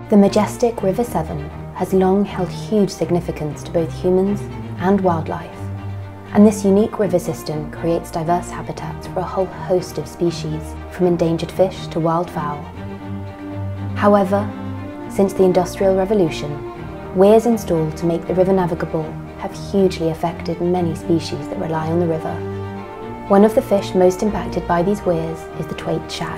The majestic River Severn has long held huge significance to both humans and wildlife, and this unique river system creates diverse habitats for a whole host of species, from endangered fish to wildfowl. However, since the Industrial Revolution, weirs installed to make the river navigable have hugely affected many species that rely on the river. One of the fish most impacted by these weirs is the twain shad.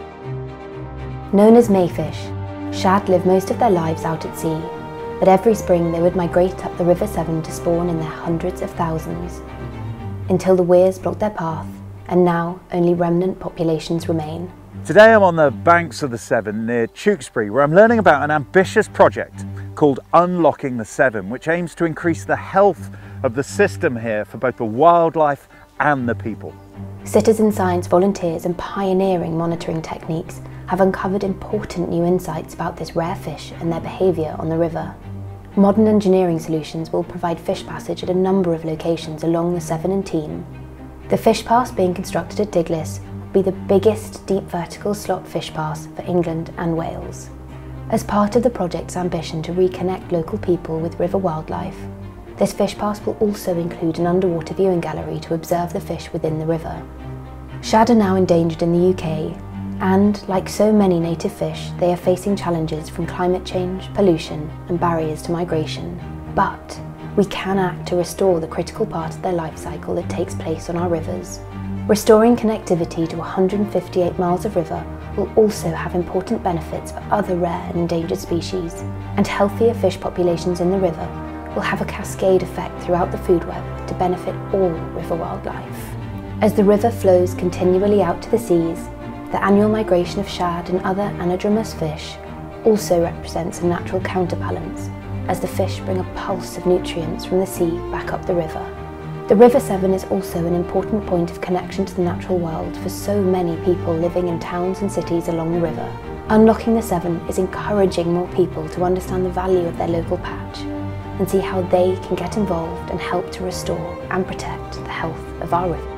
Known as mayfish, shad live most of their lives out at sea, but every spring they would migrate up the River Severn to spawn in their hundreds of thousands, until the weirs blocked their path, and now only remnant populations remain. Today I'm on the banks of the Severn near Tewkesbury, where I'm learning about an ambitious project called Unlocking the Severn, which aims to increase the health of the system here for both the wildlife and the people. Citizen science volunteers and pioneering monitoring techniques have uncovered important new insights about this rare fish and their behaviour on the river. Modern engineering solutions will provide fish passage at a number of locations along the Severn and Team. The fish pass being constructed at Diglis will be the biggest deep vertical slot fish pass for England and Wales. As part of the project's ambition to reconnect local people with river wildlife, this fish pass will also include an underwater viewing gallery to observe the fish within the river. Shad are now endangered in the UK, and, like so many native fish, they are facing challenges from climate change, pollution and barriers to migration. But we can act to restore the critical part of their life cycle that takes place on our rivers. Restoring connectivity to 158 miles of river will also have important benefits for other rare and endangered species, and healthier fish populations in the river will have a cascade effect throughout the food web to benefit all river wildlife. As the river flows continually out to the seas, the annual migration of shad and other anadromous fish also represents a natural counterbalance, as the fish bring a pulse of nutrients from the sea back up the river. The River Severn is also an important point of connection to the natural world for so many people living in towns and cities along the river. Unlocking the Severn is encouraging more people to understand the value of their local patch and see how they can get involved and help to restore and protect the health of our river.